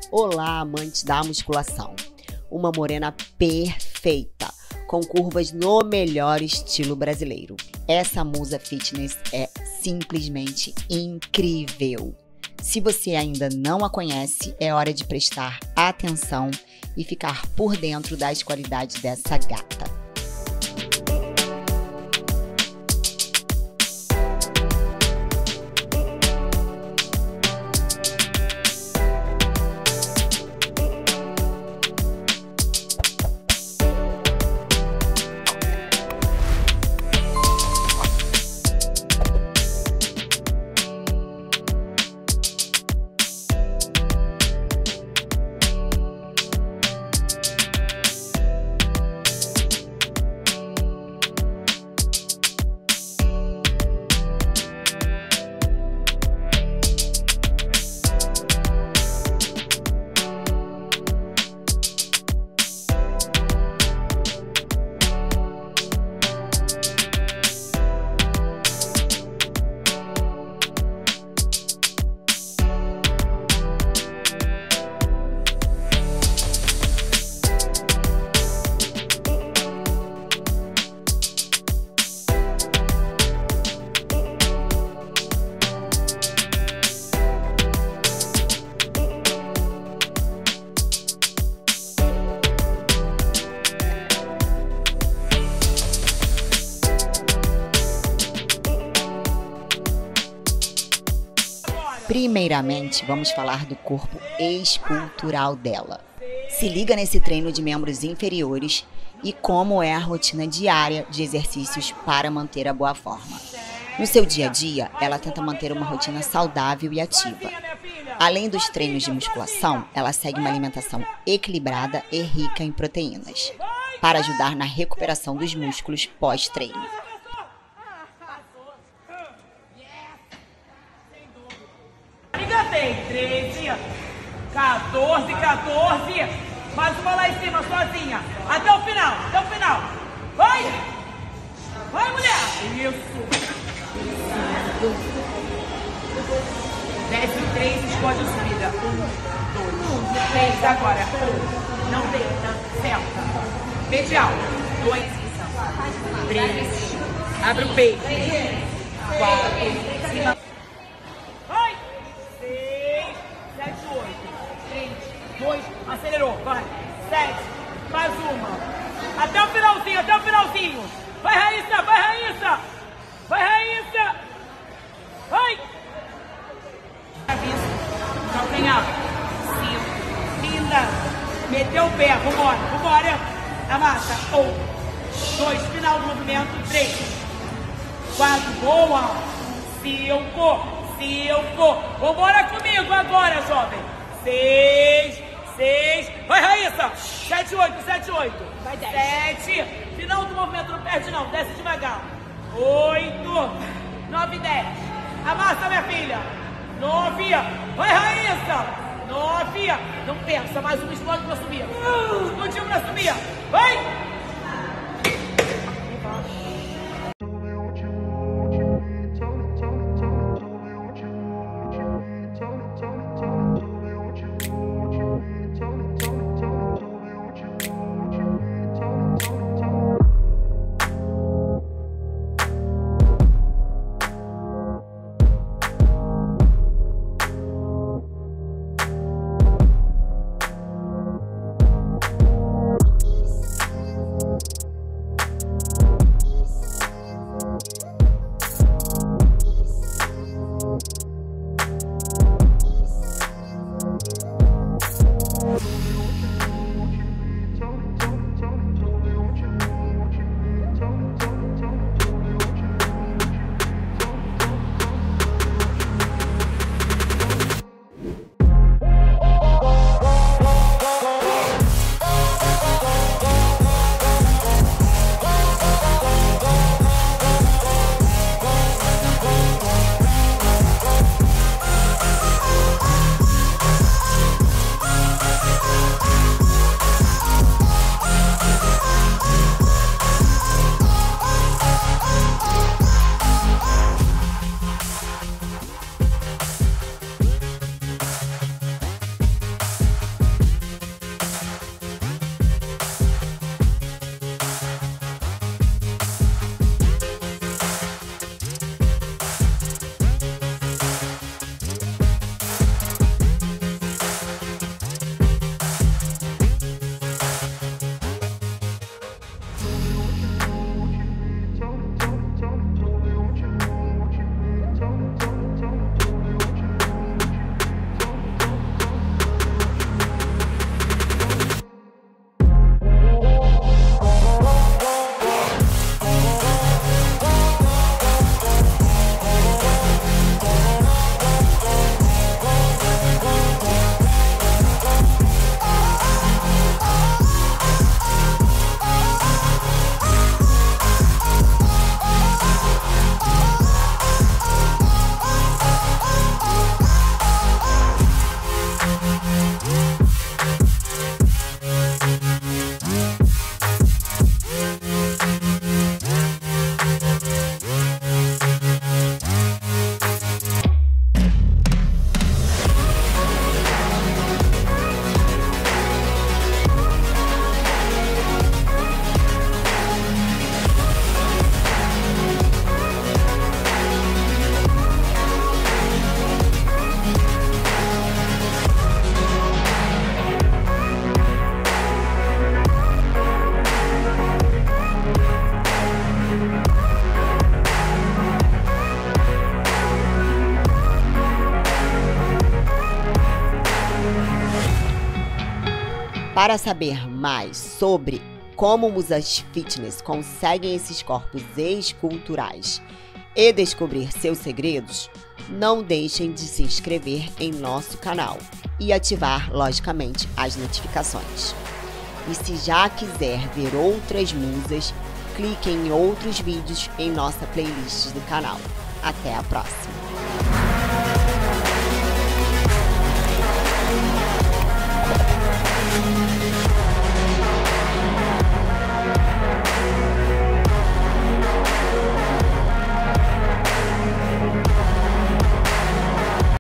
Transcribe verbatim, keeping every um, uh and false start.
Olá, amantes da musculação. Uma morena perfeita, com curvas no melhor estilo brasileiro. Essa musa fitness é simplesmente incrível. Se você ainda não a conhece, é hora de prestar atenção e ficar por dentro das qualidades dessa gata. Primeiramente, vamos falar do corpo escultural dela. Se liga nesse treino de membros inferiores e como é a rotina diária de exercícios para manter a boa forma. No seu dia a dia, ela tenta manter uma rotina saudável e ativa. Além dos treinos de musculação, ela segue uma alimentação equilibrada e rica em proteínas, para ajudar na recuperação dos músculos pós-treino. Tem treze, quatorze, quatorze. Mais uma lá em cima, sozinha. Até o final, até o final. Vai! Vai, mulher! Isso! Desce três, escolhe a subida. Um, dois, três, agora. Um, não deita, senta. Medial. Dois, três. Abre o peito. Quatro, cima. Dois, acelerou, vai, sete, mais uma, até o finalzinho, até o finalzinho, vai Raíssa, vai Raíssa, vai Raíssa, vai, calcanhar, cinco, linda, meteu o pé, vambora, vambora, amassa, um, dois, final do movimento, três, quatro, boa, cinco, cinco, vambora comigo agora, jovem, seis, seis, vai Raíssa, sete, oito, sete, oito, vai dez, sete, final do movimento, não perde não, desce devagar, oito, nove, dez, amassa minha filha, nove, vai Raíssa, nove, não pensa, mais um explode pra subir, explodiu pra subir, vai! Para saber mais sobre como musas fitness conseguem esses corpos esculturais e descobrir seus segredos, não deixem de se inscrever em nosso canal e ativar, logicamente, as notificações. E se já quiser ver outras musas, clique em outros vídeos em nossa playlist do canal. Até a próxima!